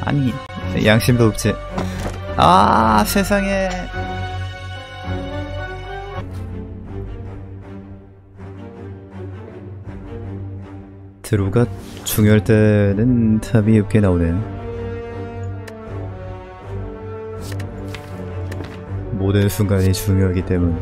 아니, 양심도 없지. 아, 세상에. 드루가 중요할 때는 탑이 없게 나오네요. 모든 순간이 중요하기 때문.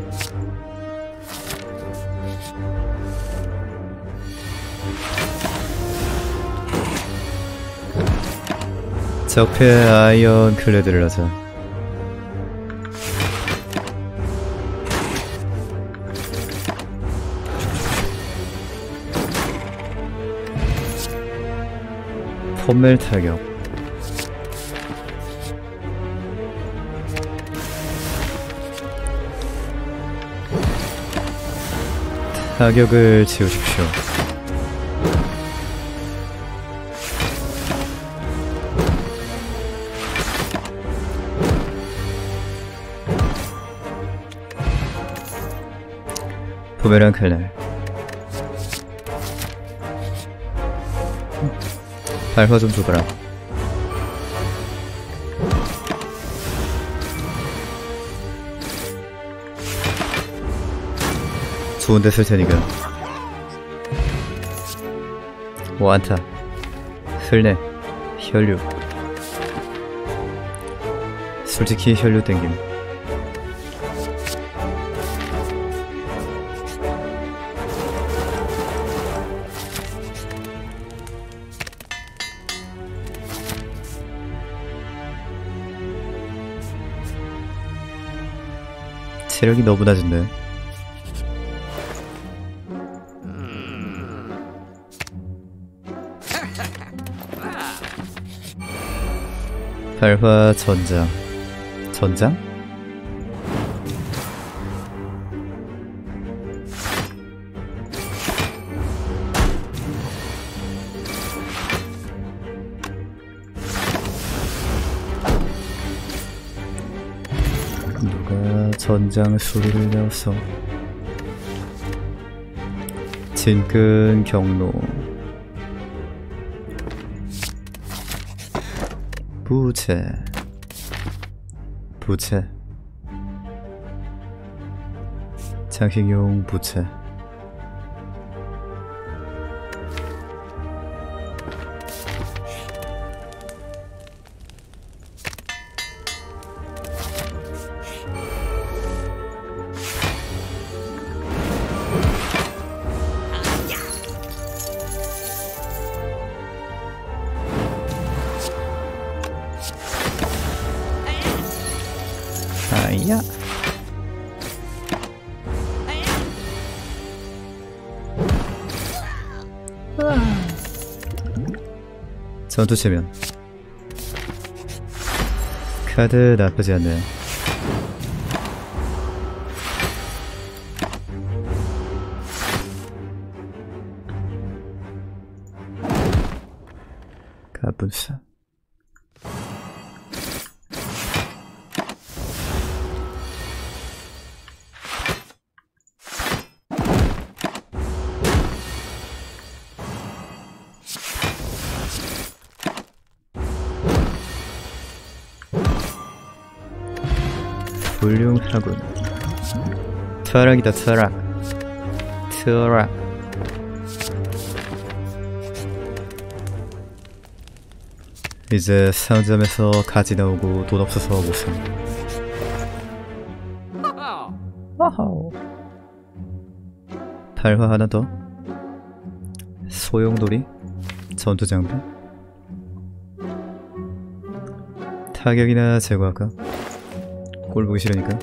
적폐 아이언 클레드를 하자. 폼멜 타격. 타격을 지우십시오. 부메랑 칼날. 발화 좀 줘봐라. 좋은데 쓸 테니까. 완타. 흘내. 혈류. 솔직히 혈류 땡김. 체력이 너무 낮은데. 발화 전장. 전장? 누가 전장 소리를 내었어. 진근 경로. 부채. 부채. 장식용 부채. 아이야. 전투 체면. 카드 나쁘지 않네. 가분사. 훌륭하군. 트락이다. 트락. 트락. 이제 상점에서 가지 나오고 돈 없어서 못삼. 와우. 발화 하나 더. 소용돌이. 전투장비. 타격이나 제거할까? 꼴 보기 싫으니까.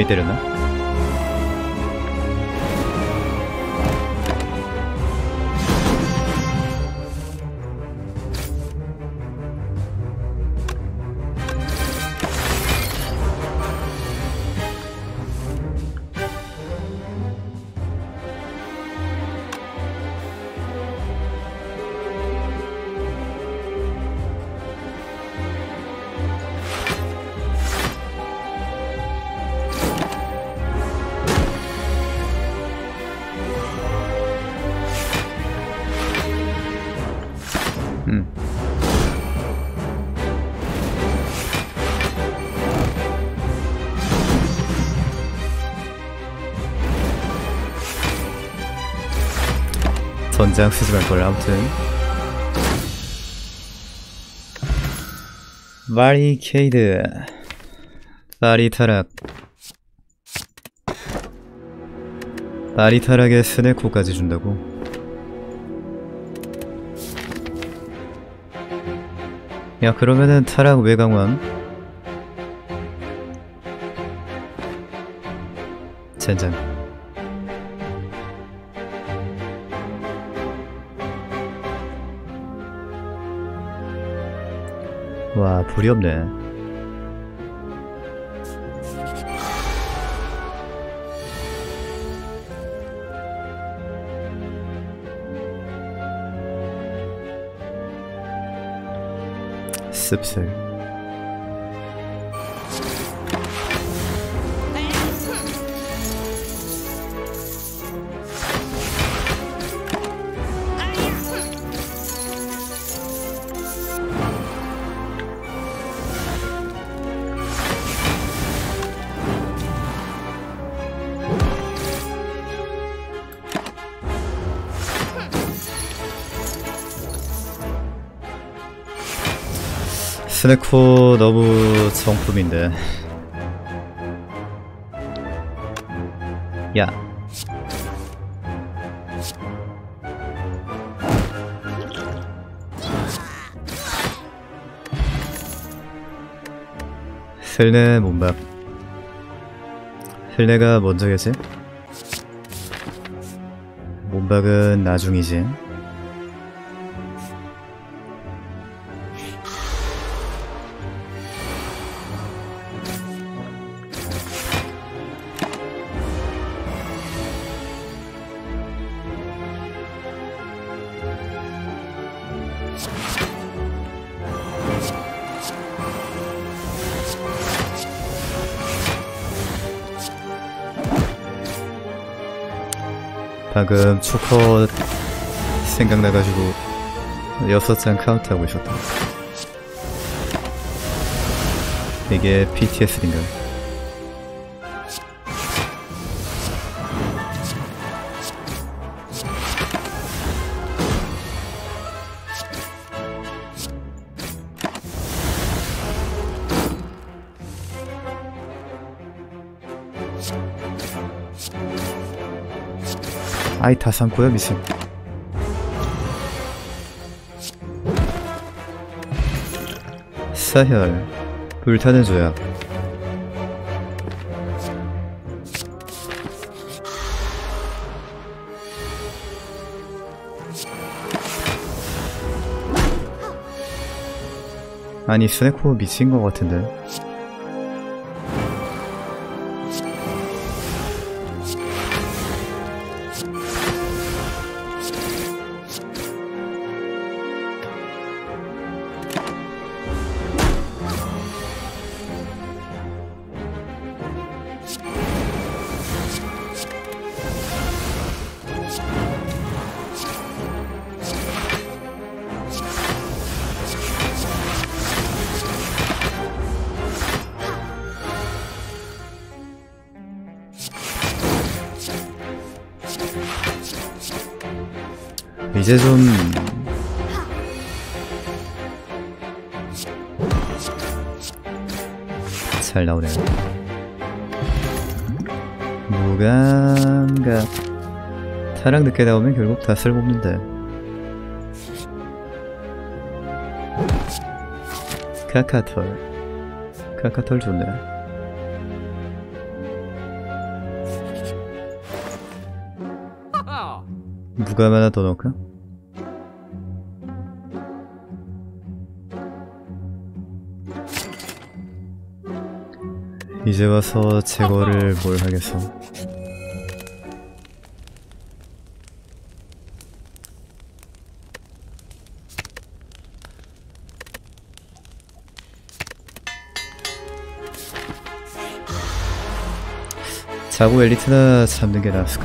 괜히 때렸나? 전장 쓰지 말걸. 아무튼 바리케이드 바리타락 바리타락에 스네코까지 준다고? 야 그러면은 타락 외강왕 젠장. 와 불이 없네. 씁쓸. 스네코 너무 정품인데. 야 슬네 몸박. 슬네가 먼저겠지? 몸박은 나중이지. 방금 초커 생각나가지고 6장 카운트하고 있었다. 이게 PTSD인가? 아이 다 삼고요 미친. 사혈 불타는 조약. 아니 스네코 미친 것 같은데. 이제 좀 잘 나오네. 무감각. 타락 늦게 나오면 결국 다 쓸모없는데. 카카털 좋네. 무감 하나 더 넣을까? 이제 와서 제거를 뭘 하겠어. 자고 엘리트나 잡는 게 나았을까?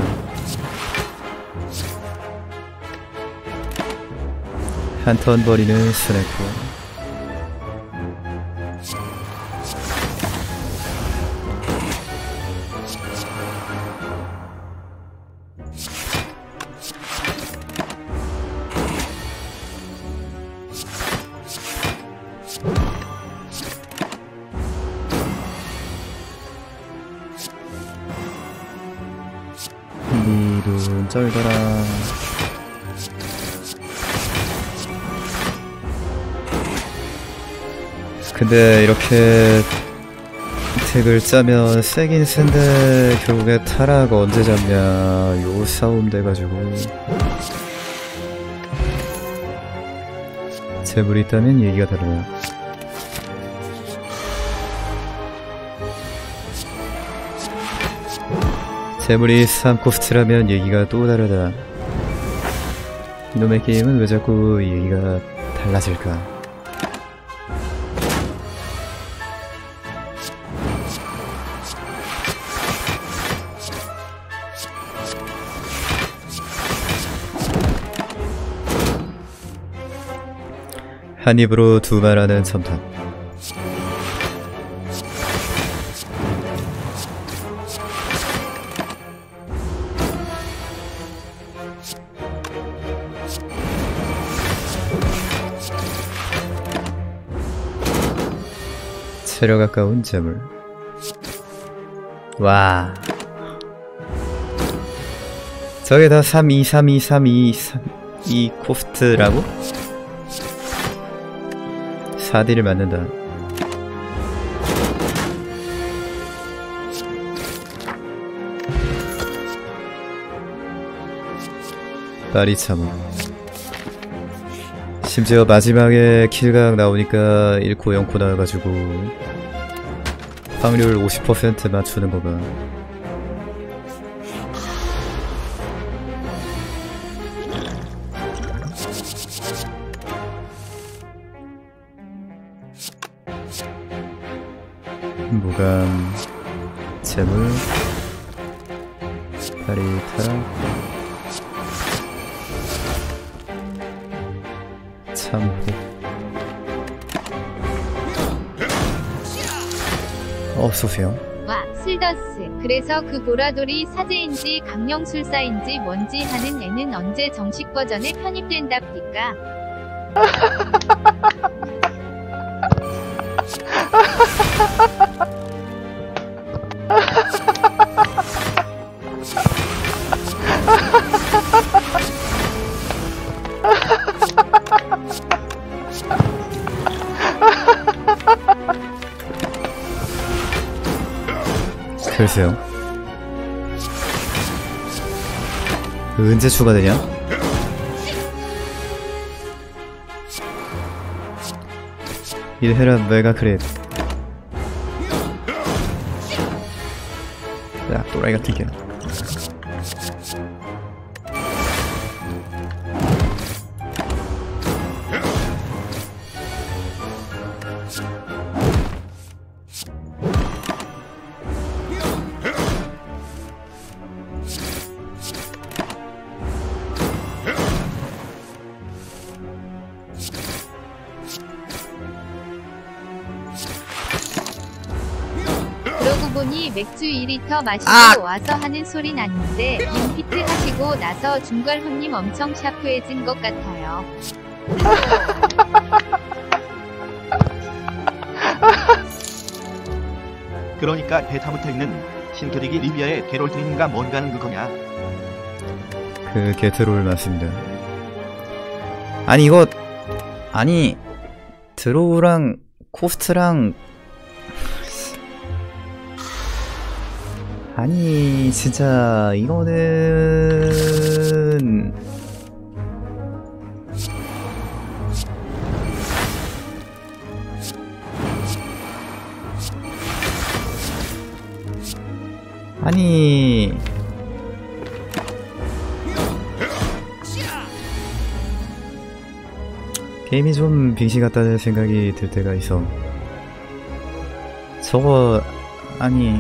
한 턴 버리는 스나이퍼. 니눈 쩔더라. 근데 이렇게 택을 짜면 세긴 센데 결국에 타락 언제 잡냐 요 싸움 돼가지고 재물이 있다면 얘기가 다르네. 재물이 3코스트라면 얘기가 또 다르다. 이놈의 게임은 왜 자꾸 얘기가 달라질까? 한 입으로 두 말하는 첨탑. 체력 가까운 재물. 와. 저게 다 3, 2 코스트라고? 4D를 맞는다. 파리 참호. 심지어 마지막에 킬각 나오니까 1코 0코 나와가지고 확률 50% 맞추는 거가. 무감, 재물, 파리 타락, 참호. 어서오세요. 와, 슬더스. 그래서 그 보라돌이 사제인지 강령술사인지 뭔지 하는 애는 언제 정식 버전에 편입된답니까? 글쎄요. 언제 추가되냐? 일해라 메가 크랩. 야, 또라이 같은 게. 그러고 보니 맥주 2리터 마시고 와서 하는 소리 났는데 인피트 하시고 나서 중걸훈님 엄청 샤프해진 것 같아요. 그러니까 베타 붙어있는 신캐릭이 리비아의 게롤트인가 뭔가는 그거냐. 그 게트롤 맞습니다. 아니 이거 아니 드로우랑 코스트랑 아니 진짜 이거는 게임이 좀 빙시 같다는 생각이 들 때가 있어. 저거 아니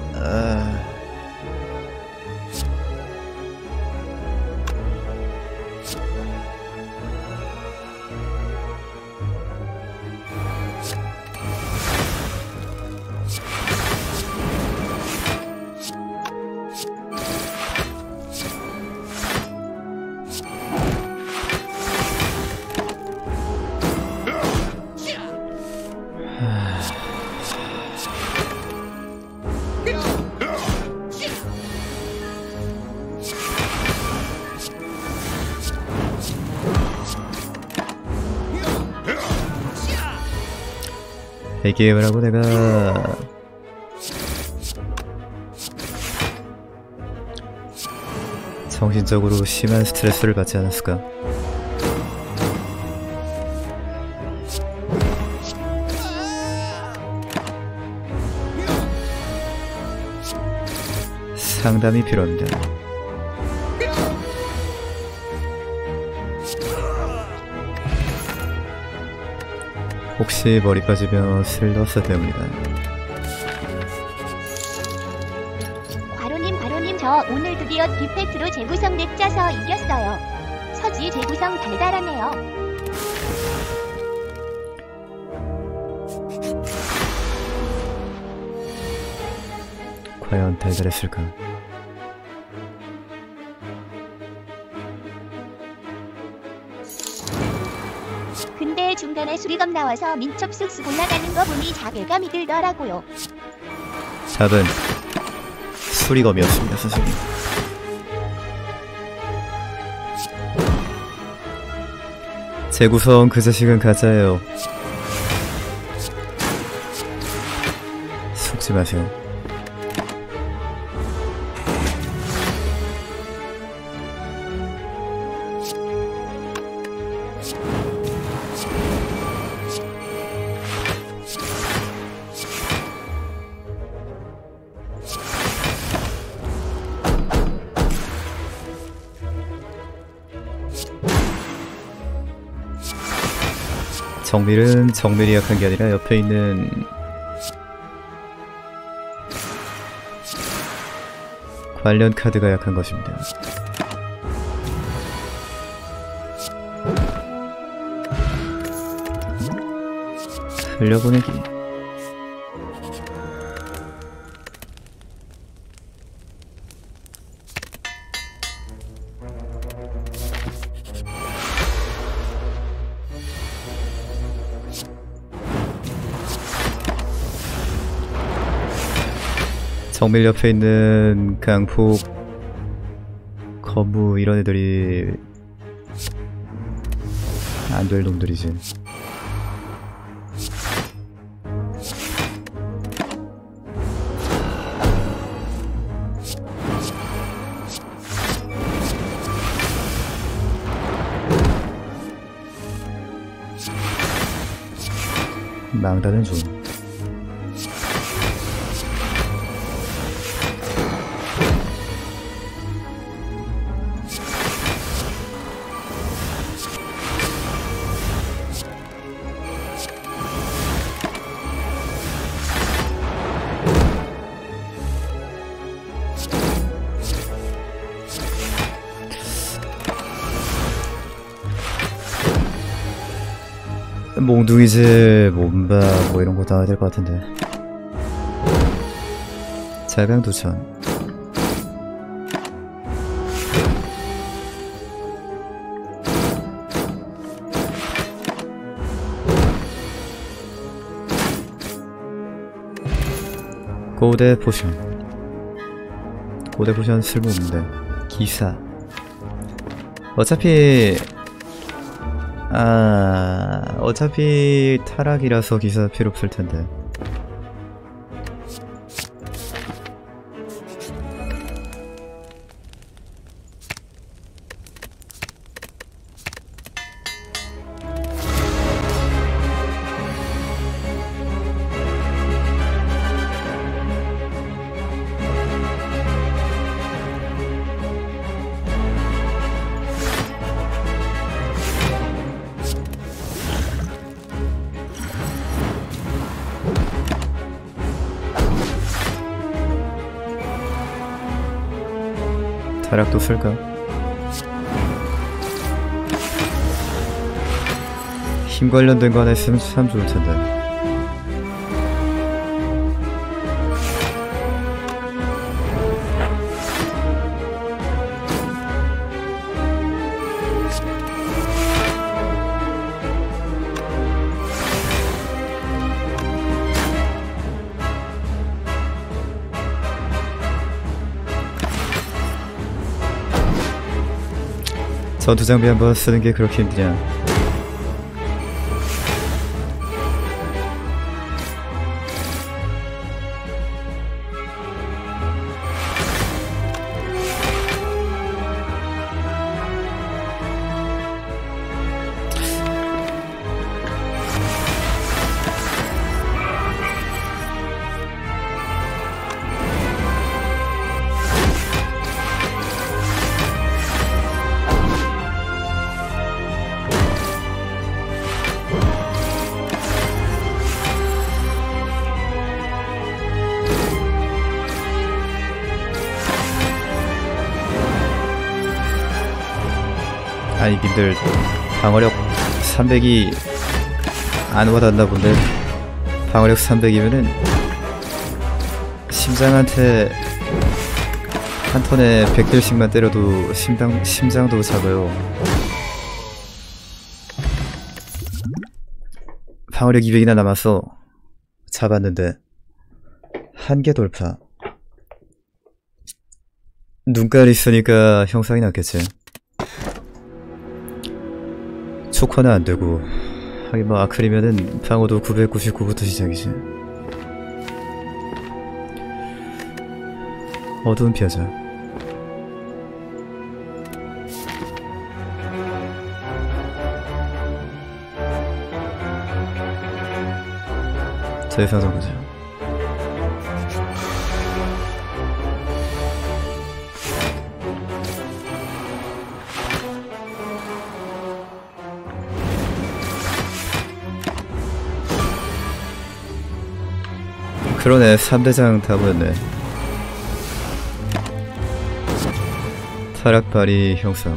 이 게임을 하고 내가 정신적으로 심한 스트레스를 받지 않았을까? 상담이 필요합니다. 혹시 머리 빠지면 슬러스 때문이다. 과로님 저 오늘 드디어 디페트로 재구성 덱 짜서 이겼어요. 서지 재구성 달달하네요. 과연 달달했을까? 근데 중간에 수리검 나와서 민첩 쑥쑥 올라가는 거 보니 자괴감이 들더라고요. 답은 수리검이었습니다, 선생님. 재구성 그 자식은 가짜예요. 속지 마세요. 정밀은 정밀이 약한 게 아니라 옆에 있는 관련 카드가 약한 것입니다. 흘려보내기. 정밀 옆에 있는 강폭, 거무 이런 애들이 안 될 놈들이지. 망다는 좀. 몽둥이즈, 몸바 뭐 이런 거 다 될 것 같은데. 자강두천. 고대 포션. 고대 포션 쓸모없는데. 기사. 어차피 타락이라서 기사 필요 없을 텐데. 타락도 쓸까? 힘 관련된 거 하나 있으면 참 좋을 텐데. 전투 장비 한번 쓰는 게 그렇게 힘드냐? 아니 님들 방어력 300이 안 와닿나 본데. 방어력 300이면은 심장한테 한 턴에 100딜씩만 때려도 심장도 작아요. 방어력 200이나 남았어. 잡았는데 한계 돌파. 눈깔 있으니까 형상이 낫겠지. 초커는 안되고, 하긴 뭐 아클이면은 방어도 999부터 시작이지. 어두운 피하자. 제사장 보자. 그러네, 3대장 다 보였네. 타락발이 형상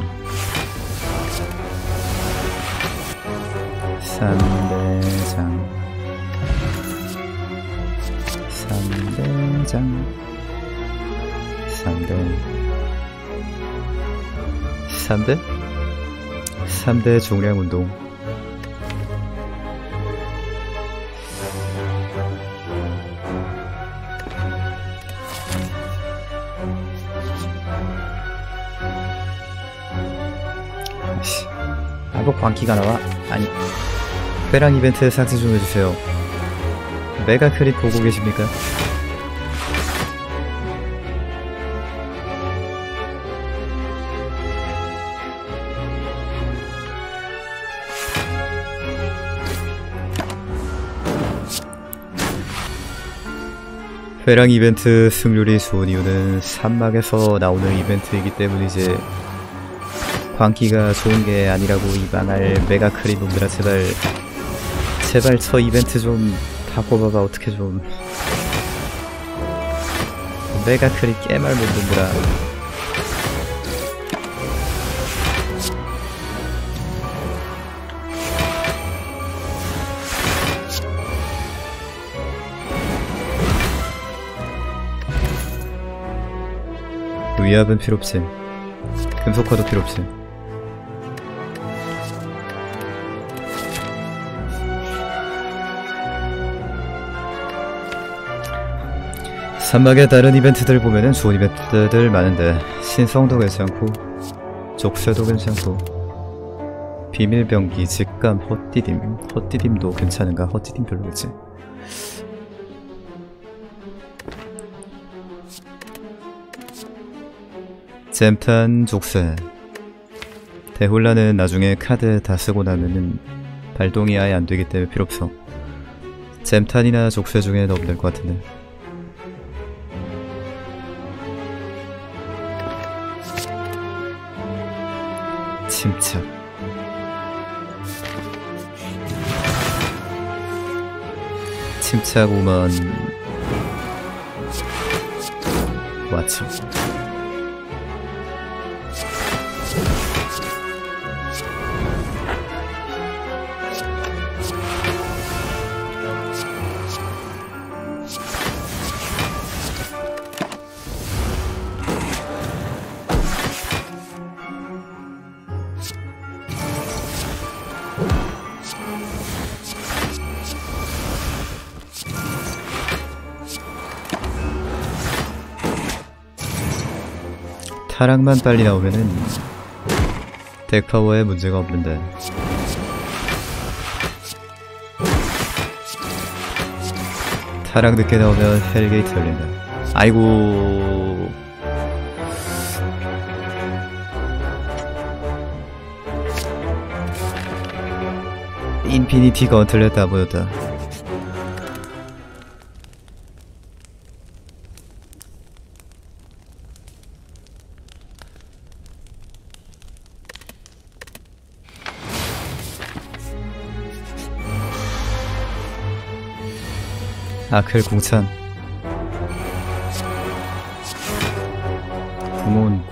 3대장 3대 중량 운동. 뭐 광기가 나와? 아니, 회랑 이벤트 삭제 좀 해주세요. 메가 크립 보고 계십니까? 회랑 이벤트 승률이 좋은 이유는 산막에서 나오는 이벤트이기 때문이지, 광기가 좋은 게 아니라고. 이 망할 메가 크립 놈들아, 제발 저 이벤트 좀 바꿔봐봐. 어떻게 좀. 메가 크립 깨말 놈들아. 위압은 필요없지. 금속화도 필요없지. 산막의 다른 이벤트들 보면은 좋은 이벤트들 많은데, 신성도 괜찮고 족쇄도 괜찮고 비밀병기, 직감, 헛디딤도 괜찮은가? 헛디딤 별로겠지. 잼탄 족쇄. 대혼란은 나중에 카드 다 쓰고 나면은 발동이 아예 안 되기 때문에 필요 없어. 잼탄이나 족쇄 중에 넣으면 될 것 같은데. 침착. 침착 5만 와쳐. 타락만 빨리 나오면은 덱파워에 문제가 없는데 타락 늦게 나오면 헬게이트 열린다. 아이고 인피니티 건틀렛 다 보였다. 아클 공찬 구몬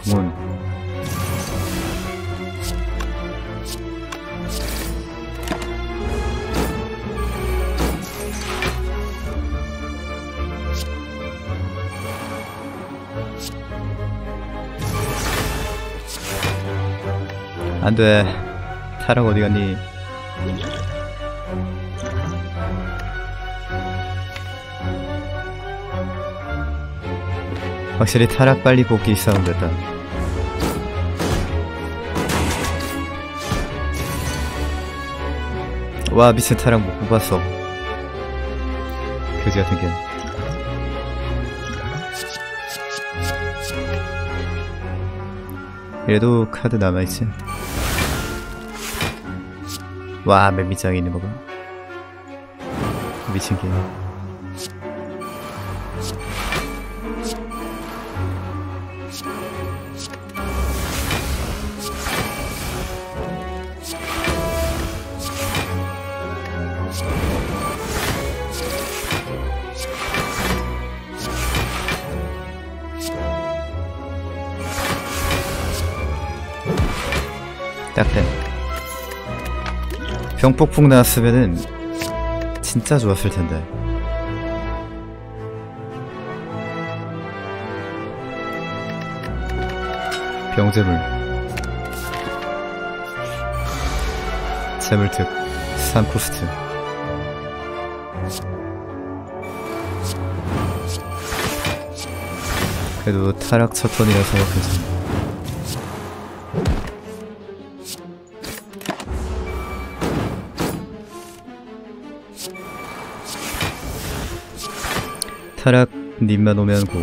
안돼. 타락 어디갔니? 확실히 타락 빨리 뽑기 싸움 됐다. 와 미친 타락 못 뽑았어. 그지 같은 게. 그래도 카드 남아있지. 와 맨 밑장에 있는 거 봐. 미친 게. 딱대. 병폭풍 나왔으면은 진짜 좋았을 텐데. 병재물, 재물특, 3코스트. 그래도 타락 첫 턴이라서 괜찮아. 타락 님만 오면 고.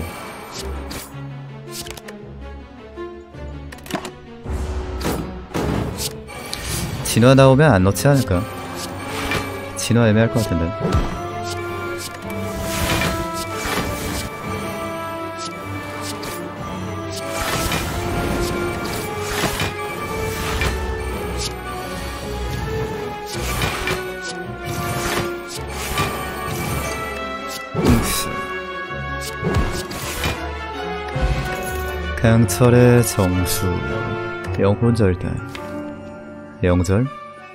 진화 나오면 안 넣지 않을까? 진화 애매할 것 같은데. 강철의 정수, 영혼절단. 영절?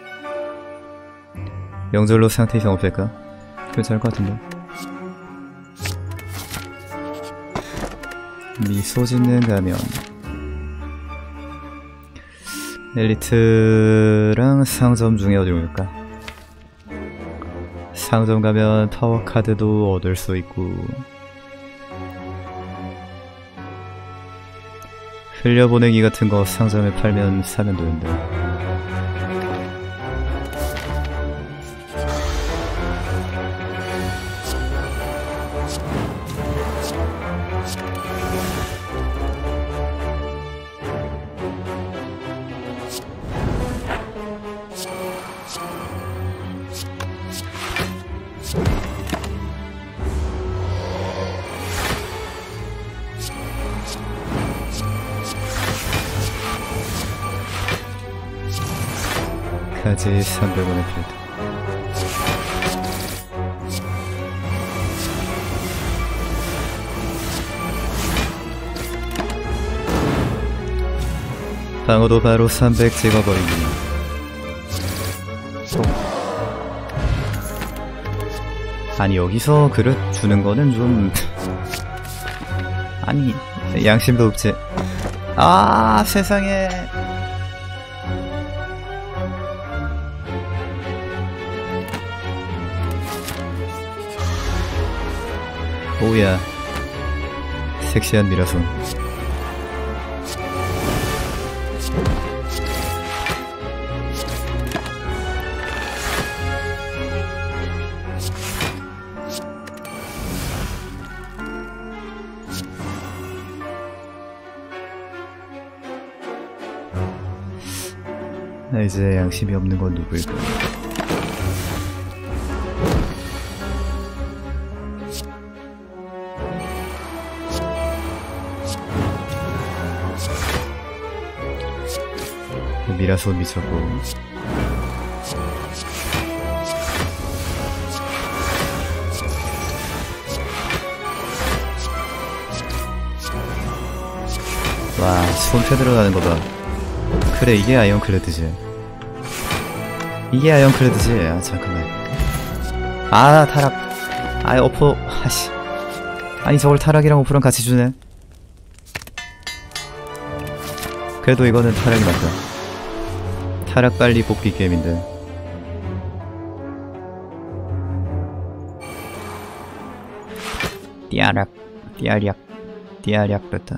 영절로 상태 이상 없을까? 괜찮을 것 같은데. 미소 짓는 가면 엘리트랑 상점 중에 어디로 갈까? 상점 가면 파워 카드도 얻을 수 있고 흘려보내기 같은 거 상점에 팔면 사면 되는데. 까지 300원의 필드. 방어도 바로 300 찍어버리기. 아니 여기서 그릇 주는 거는 좀 아니 양심도 없지. 아 세상에. 오야 섹시한 미라손. 이제 양심이 없는 건 누구일까? 미라손 미쳤고. 와, 손패 들어가는 거 봐. 그래, 이게 아이언클레드지. 이게 아이언클레드지. 아, 잠깐만. 아, 타락. 아이, 어퍼. 아씨. 아니, 저걸 타락이랑 어퍼랑 같이 주네. 그래도 이거는 타락이 맞다. 타락 빨리 뽑기 게임인데. 띠아락, 띠아리악, 띠아리악 됐다.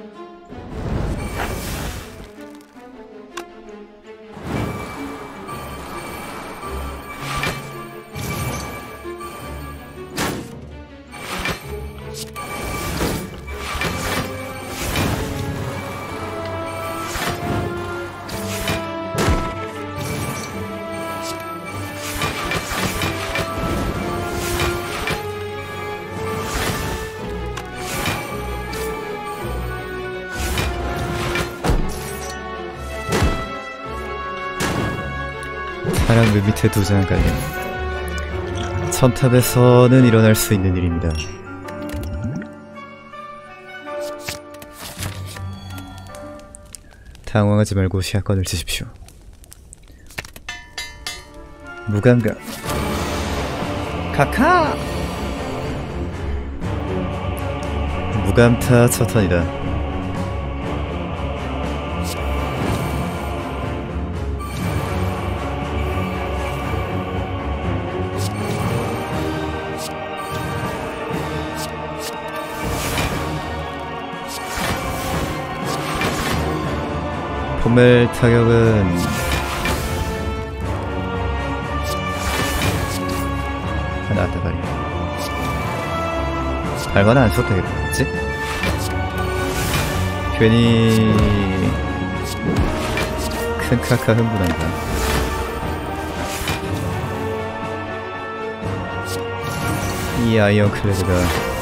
타락 맨 밑에 2장 깔림. 첨탑에서는 일어날 수 있는 일입니다. 당황하지 말고 샷건을 치십시오. 무감각. 카카! 무감타 첫 턴이다. 포멜 타격은 나왔다 말이야. 발만은 안 써도 되겠지? 괜히 큰 카카 흥분한다. 이 아이언클레드가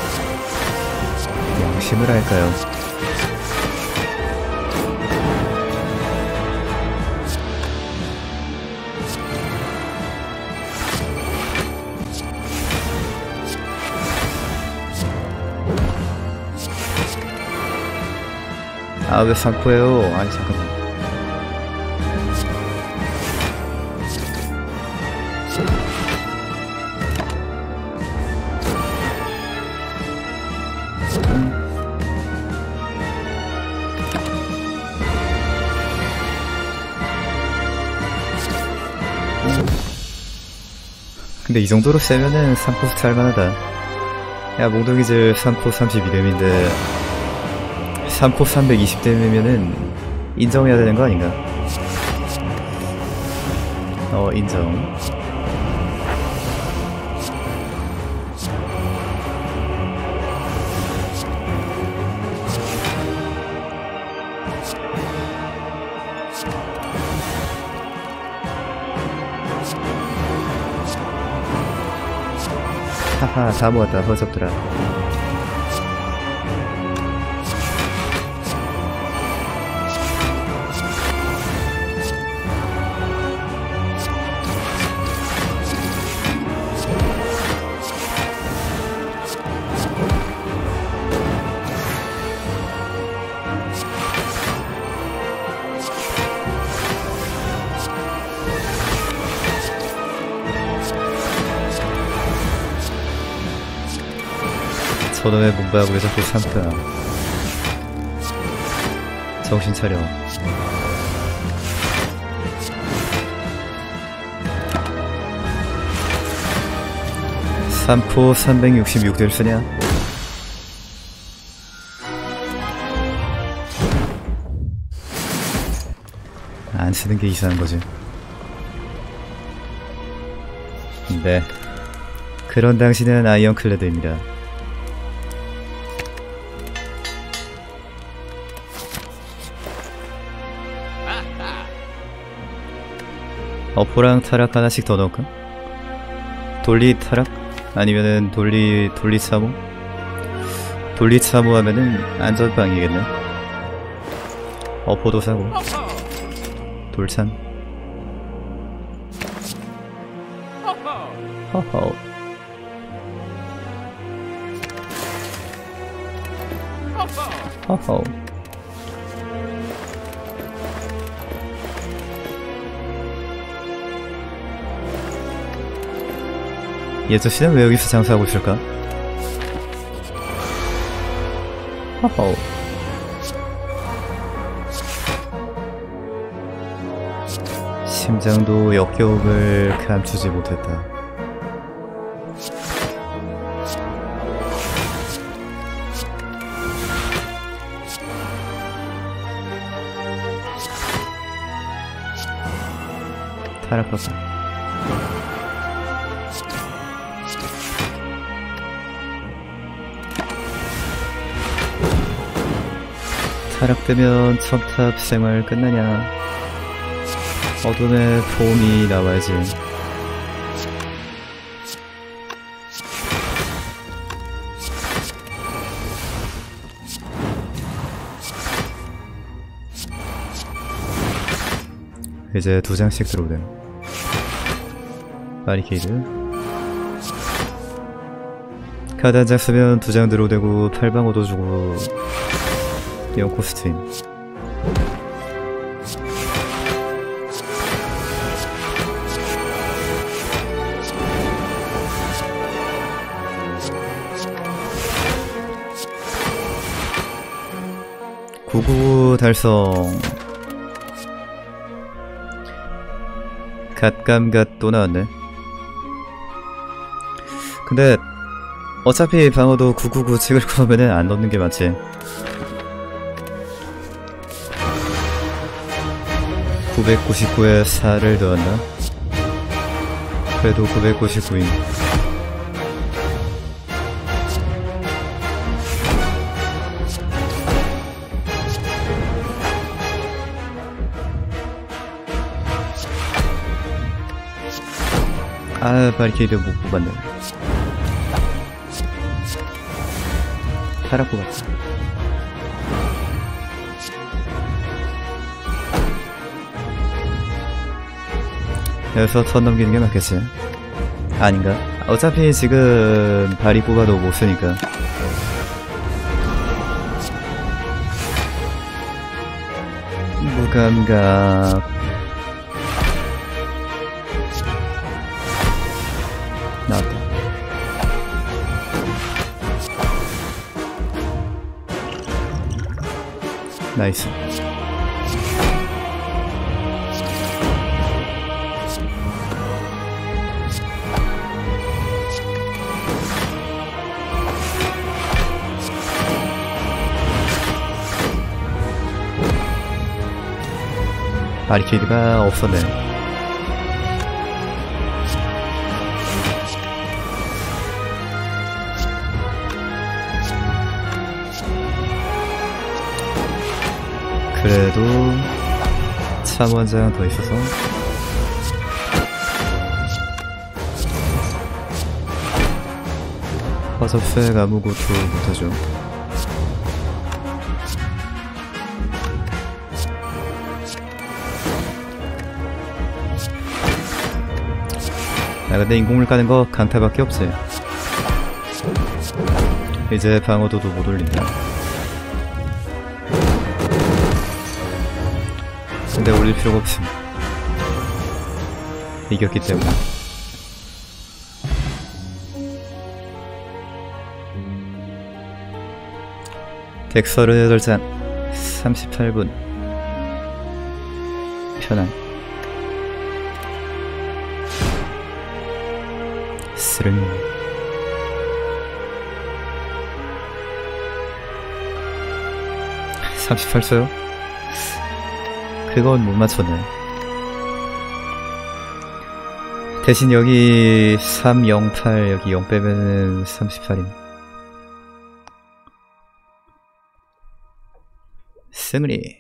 양심을 할까요? 아, 왜 상코예요? 아니, 잠깐만. 근데 이 정도로 세면은 3코스트 할만하다. 야, 몽둥이질 3코 32뎀인데 3코 320뎀이면은 인정해야 되는 거 아닌가? 인정. 하하, 다 모았다, 허접들아. 저놈의 몸박을 왜 자꾸 삼까? 정신 차려. 삼포 366딜 쓰냐? 안 쓰는 게 이상한 거지. 네. 그런 당신은 아이언클레드입니다. 어포랑 타락 하나씩 더 넣을까? 돌리 타락? 아니면은 돌리 참호? 돌리 참호 하면은 안전빵이겠네. 어포도 사고 돌참. 허허. 허허. 이 아저씨는 왜 여기서 장사하고 있을까? 허허. 심장도 역겨움을 감추지 못했다. 타락하고 타락되면 첨탑 생활 끝나냐? 어둠의 폼이 나와야지. 이제 2장씩 들어오네요. 바리케이드 카드 한 장 쓰면 2장 들어오되고 8방어도 주고 연코스트임. 구구 달성. 갓감갓 또 나왔네. 근데 어차피 방어도 999 찍을 거면은 안 넣는 게 맞지. 999에 4를 더한다? 그래도 999인. 아, 바리케이드 못 뽑았네. 타락 뽑았다. 여기서 턴 넘기는 게 맞겠지? 아닌가? 어차피 지금 발이 뽑아도 못 쓰니까. 무감각. 나왔다. 나이스. 바리케이드가 없었네. 그래도 참 한 장 더 있어서 화섭색 아무것도 못하죠. 야, 근데 인공물 까는 거 강타밖에 없지. 이제 방어도도 못 올린다. 근데 올릴 필요가 없음. 이겼기 때문에. 덱 38장 38분 편안. 스릉. (38초요) 그건 못 맞췄네. 대신 여기 308 여기 0 빼면은 38임. 승리.